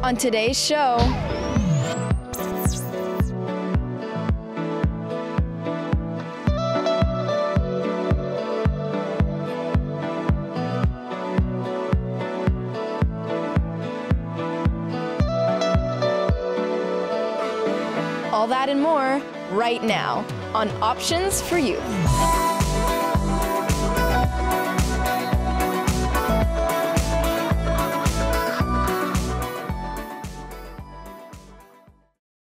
on today's show. All that and more right now on Options for Youth.